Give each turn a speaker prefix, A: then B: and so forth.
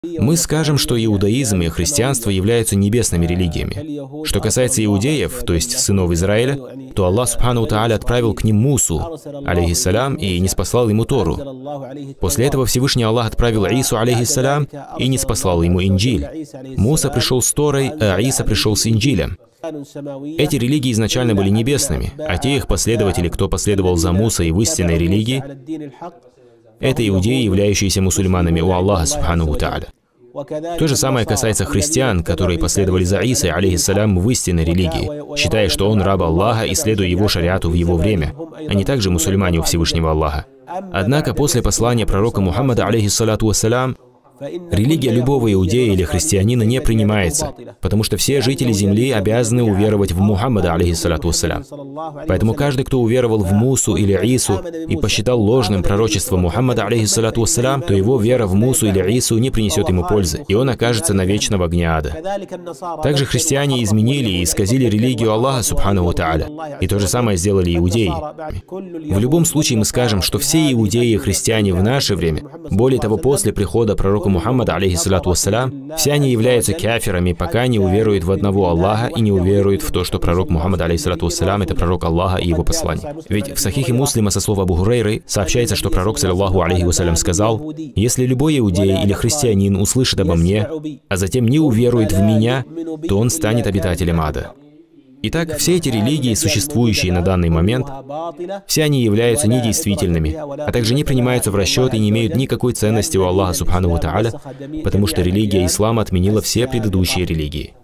A: Мы скажем, что иудаизм и христианство являются небесными религиями. Что касается иудеев, то есть сынов Израиля, то Аллах Субхану Тааля отправил к ним Мусу, алейхиссалям, и ниспослал ему Тору. После этого Всевышний Аллах отправил Ису, алейхиссалям, и ниспослал ему Инджиль. Муса пришел с Торой, а Иса пришел с Инджилем. Эти религии изначально были небесными, а те их последователи, кто последовал за Мусой в истинной религии, это иудеи, являющиеся мусульманами у Аллаха Субхану Тааля. То же самое касается христиан, которые последовали за Исой, алейхиссалям, в истинной религии, считая, что он раб Аллаха и следуя его шариату в его время. Они также мусульмане у Всевышнего Аллаха. Однако после послания пророка Мухаммада, алейхиссалату вассалям, религия любого иудея или христианина не принимается, потому что все жители земли обязаны уверовать в Мухаммада, алейхиссалату вассалям. Поэтому каждый, кто уверовал в Мусу или Ису и посчитал ложным пророчество Мухаммада, алейхиссалату вассалям, то его вера в Мусу или Ису не принесет ему пользы, и он окажется навечно в огне ада. Также христиане изменили и исказили религию Аллаха Субхану Тааля, и то же самое сделали иудеи. В любом случае мы скажем, что все иудеи и христиане в наше время, более того, после прихода пророка Мухаммада, алейхиссалату вассалям, все они являются кафирами, пока не уверуют в одного Аллаха и не уверуют в то, что пророк Мухаммад, алейхиссалату вассалям, это пророк Аллаха и его посланник. Ведь в Сахихе Муслима со слов Абу Хурейры сообщается, что пророк, саллаллаху алейхи вассалям, сказал: «Если любой иудей или христианин услышит обо мне, а затем не уверует в меня, то он станет обитателем ада». Итак, все эти религии, существующие на данный момент, все они являются недействительными, а также не принимаются в расчет и не имеют никакой ценности у Аллаха Субхану Тааля, потому что религия ислама отменила все предыдущие религии.